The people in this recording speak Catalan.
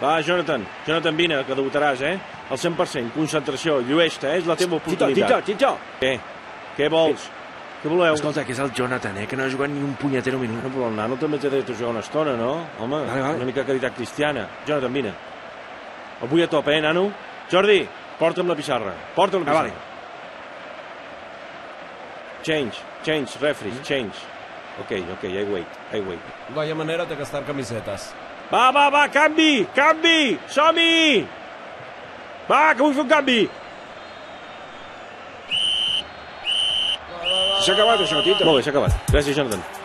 Va, Jonathan. Jonathan, vine, que debutaràs, Al 100%. Concentració. Llueix-te, és la teva oportunitat. Tito. Què vols? Què voleu? Escolta, que és el Jonathan, que no ha jugat ni un punyetero minut. No, però el nano també té dret a jugar una estona, no? Home, vale. Una mica de caritat cristiana. Jonathan, vine. El vull a tope, nano? Jordi, porta'm la pissarra. Vale. Change, referee, change. Ok, I wait. Vaya manera de gastar camisetas. Va, canvi! Som-hi! Va, que vull fer un canvi! S'ha acabat això, Tito. Molt bé, s'ha acabat. Gràcies, Jonathan.